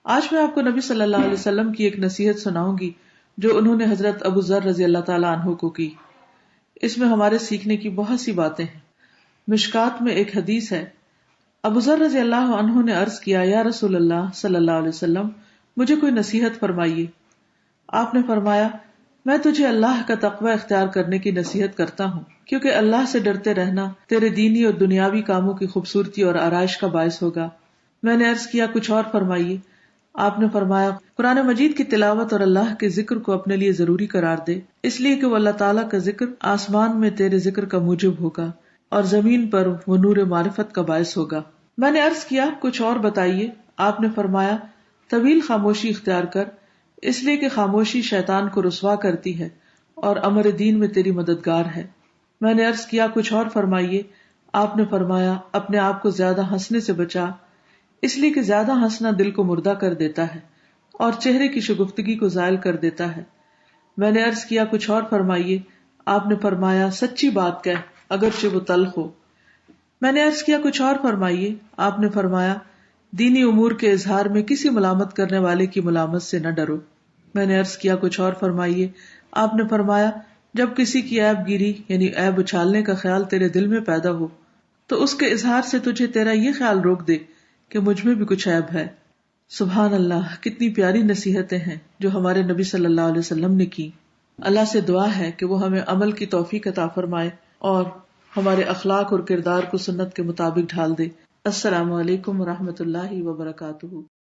آج میں آپ کو نبی صلی اللہ علیہ وسلم کی ایک نصیحت سناؤں گی جو انہوں نے حضرت ابو ذر رضی اللہ تعالیٰ عنہ کو کی. اس میں ہمارے سیکھنے کی بہت سی باتیں ہیں. مشکات میں ایک حدیث ہے. ابو ذر رضی اللہ عنہ نے عرض کیا، یا رسول اللہ صلی اللہ علیہ وسلم، مجھے کوئی نصیحت فرمائیے. آپ نے فرمایا، میں تجھے اللہ کا تقوی اختیار کرنے کی نصیحت کرتا ہوں، کیونکہ اللہ سے ڈرتے رہنا تیرے دینی اور دنیاوی کاموں کی خوبصورتی اور آرائش کا باعث ہوگا. میں نے عرض کیا، کچھ اور فرمائیے. آپ نے فرمایا، قرآن مجید کی تلاوت اور اللہ کے ذکر کو اپنے لیے ضروری قرار دے، اس لیے کہ وہ اللہ تعالیٰ کا ذکر آسمان میں تیرے ذکر کا موجب ہوگا اور زمین پر وہ نور معرفت کا باعث ہوگا. میں نے عرض کیا، کچھ اور بتائیے. آپ نے فرمایا، طویل خاموشی اختیار کر، اس لیے کہ خاموشی شیطان کو رسوا کرتی ہے اور امر دین میں تیری مددگار ہے. میں نے عرض کیا، کچھ اور فرمائیے. آپ نے فرمایا، اپنے آپ کو زیادہ ہنسنے سے بچا، اس لیے کہ زیادہ ہنسنا دل کو مردہ کر دیتا ہے اور چہرے کی شگفتگی کو زائل کر دیتا ہے. میں نے عرض کیا، کچھ اور فرمائیے. آپ نے فرمایا، سچی بات کہہ اگرچہ وہ تلخ ہو. میں نے عرض کیا، کچھ اور فرمائیے. آپ نے فرمایا، دینی امور کے اظہار میں کسی ملامت کرنے والے کی ملامت سے نہ ڈرو. میں نے عرض کیا، کچھ اور فرمائیے. آپ نے فرمایا، جب کسی کی عیب گیری یعنی عیب اچھالنے کا خیال تیرے دل میں پیدا ہو تو اس کے اظہار سے تجھے تیرا یہ خیال روک دے کہ مجھ میں بھی کچھ عیب ہے. سبحان اللہ، کتنی پیاری نصیحتیں ہیں جو ہمارے نبی صلی اللہ علیہ وسلم نے کی. اللہ سے دعا ہے کہ وہ ہمیں عمل کی توفیق عطا فرمائے اور ہمارے اخلاق اور کردار کو سنت کے مطابق ڈھال دے. السلام علیکم ورحمۃ اللہ وبرکاتہ.